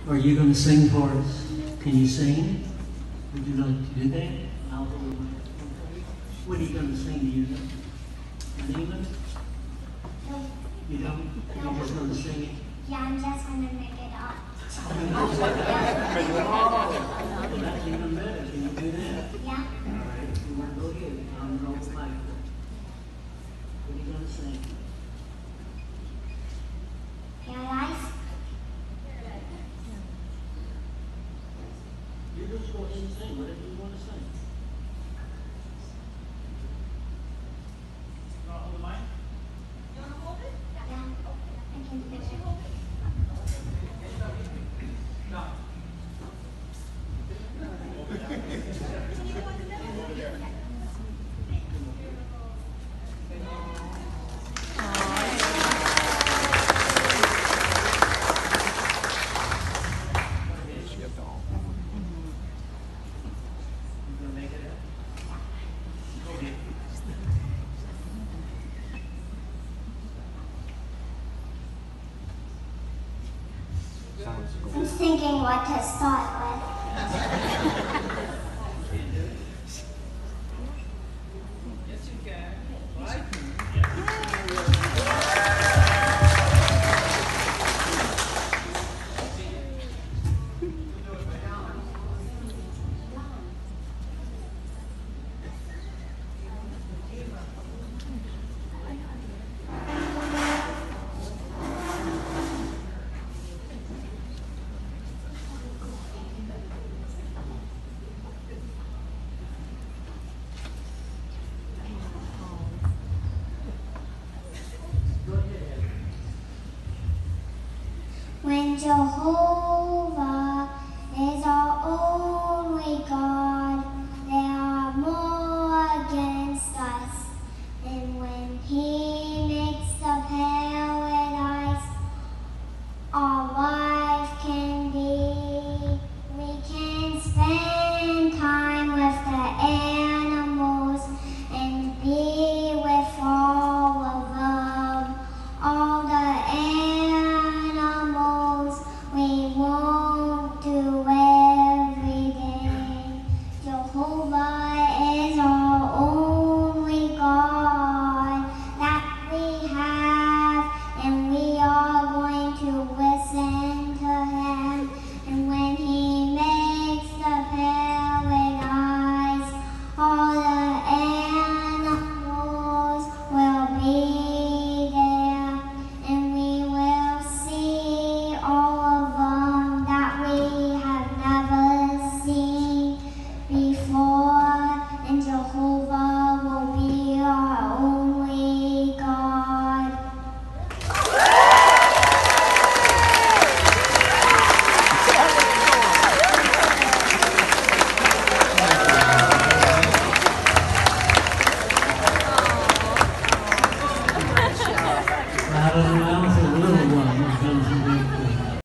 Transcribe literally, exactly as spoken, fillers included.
Are you going to sing for us? Can you sing? Would you like to do that? I'll hold my- What are you going to sing? Do you know? The name of it? No. You don't? You're just going to sing it? Yeah, I'm just gonna make it up. Well, that's even better. Can you do that? Yeah. All right. You want to go ahead? I'm going to mic. What are you going to sing? Paradise. You just go ahead and sing whatever you want to sing. Yeah. I can do it. You going to make it up? Go ahead. I'm thinking what to start with. When Jehovah